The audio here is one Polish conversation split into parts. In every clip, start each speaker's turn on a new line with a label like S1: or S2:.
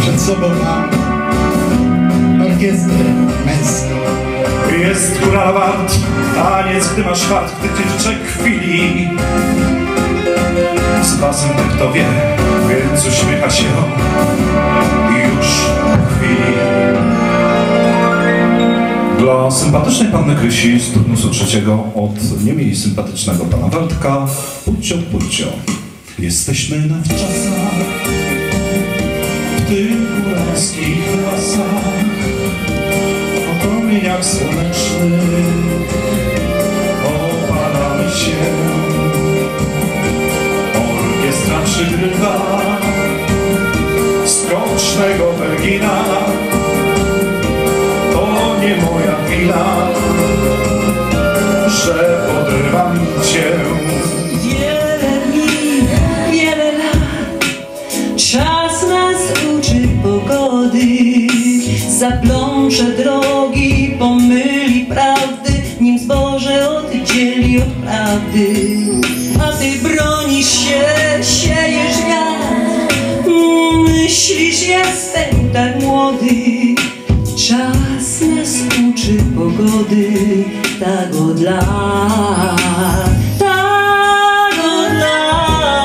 S1: Przed sobą mam orkiestrę męską.
S2: Jest góra wart, taniec, gdy masz fart, gdy tyczek chwili. Z basem ten kto wie, więc uśmiecha się już po chwili. Dla sympatycznej panny Krysi z turnusu trzeciego od nie mniej sympatycznego pana Waldka Pulcio, pulcio. Jesteśmy na wczasach, w tych góralskich lasach, o promieniach słonecznych opalamy się. Orkiestra przygrywa skocznego Bergina. To nie moja wina, że podrywam cię.
S3: Wiele dni, wiele lat, czas nas uczy pogody. Zaplącze drogi, pomyli prawdy, nim zboże oddzieli od prawdy. A ty bronisz się, siejesz wiatr, myślisz, jestem tak młody. Czas nas uczy pogody, tak od lat, tak od lat.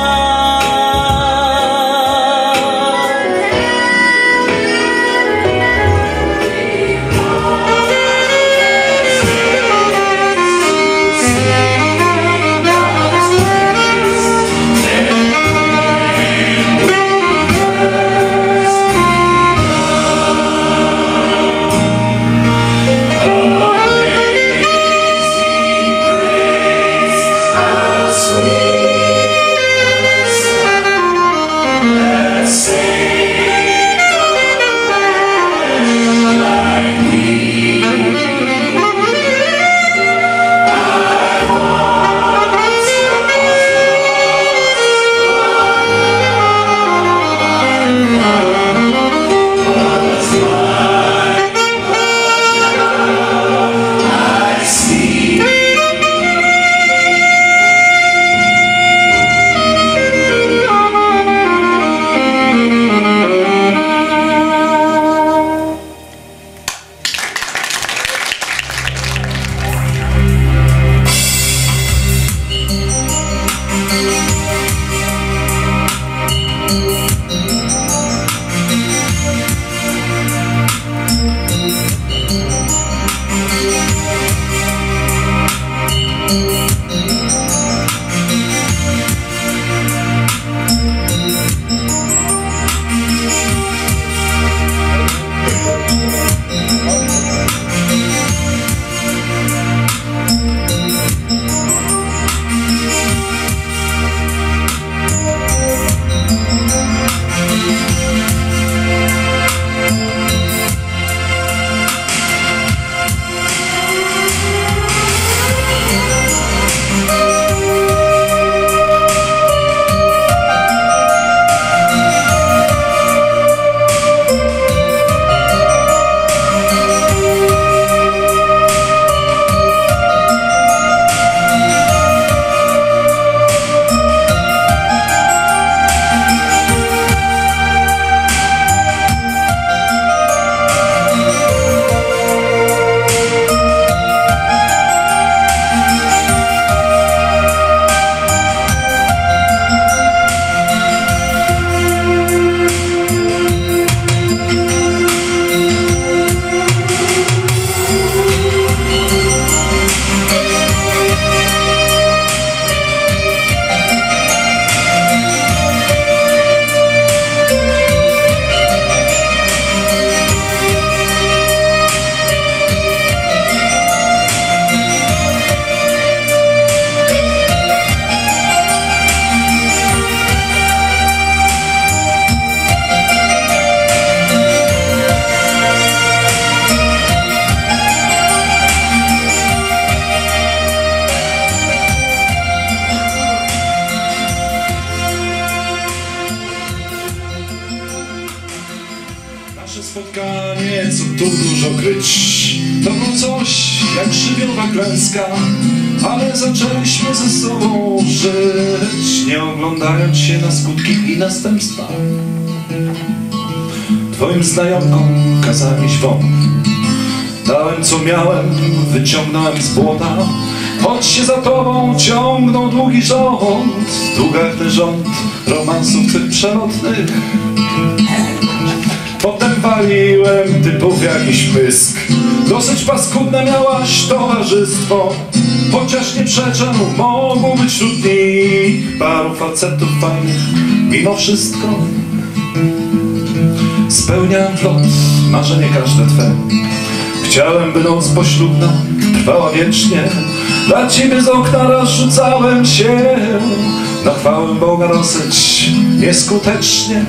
S2: spotkanie, co tu dużo kryć. To było coś jak żywiołowa klęska, ale zaczęliśmy ze sobą żyć, nie oglądając się na skutki i następstwa. Twoim znajomkom kazałem iść won. Dałem co miałem, wyciągnąłem z błota. Choć się za tobą ciągnął długi rząd, długawny rząd romansów tych przelotnych. Potem waliłem typów jakiś pysk. Dosyć paskudne miałaś towarzystwo, chociaż nie przeczę, mogło być wśród nich paru facetów fajnych. Mimo wszystko spełniałem flot, marzenie każde twe. Chciałem, by noc poślubna trwała wiecznie. Dla ciebie z okna rozrzucałem się, na chwałę Boga dosyć nieskutecznie.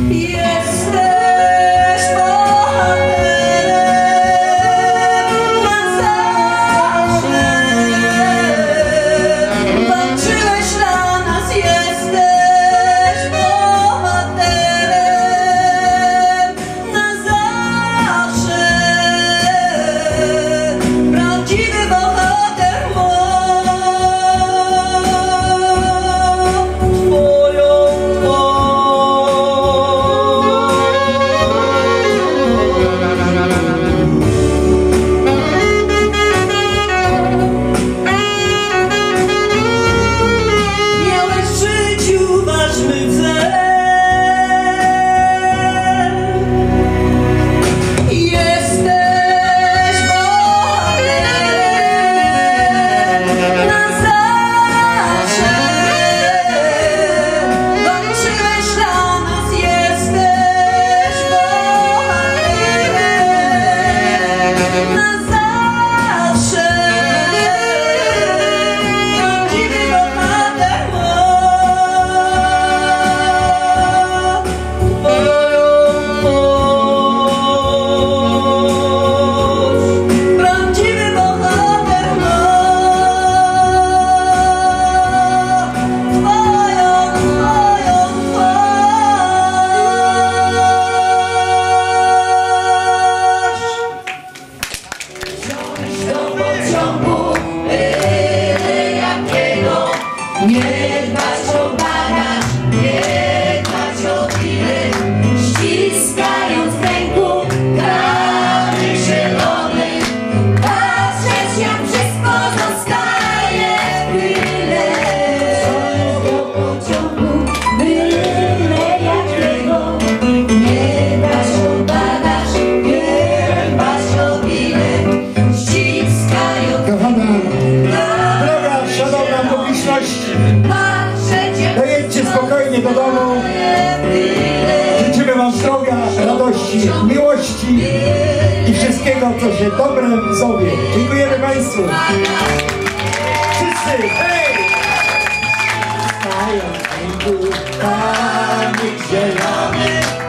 S1: Nie dbać o bagaż, nie dbać o bilet, ściskając w ręku kamyk zielony, patrzeć jak wszystko zostaje w tyle. Do pociągu, byle jakiego, nie dbać o bagaż, nie dbać o bilet, ściskając w ręku.
S4: Szanowna publiczność, dojedźcie spokojnie do domu. Życzymy wam zdrowia, radości, miłości i wszystkiego, co się dobrem zowie. Dziękujemy państwu. Wszyscy, hej! Stają w ręku kamyk zielony.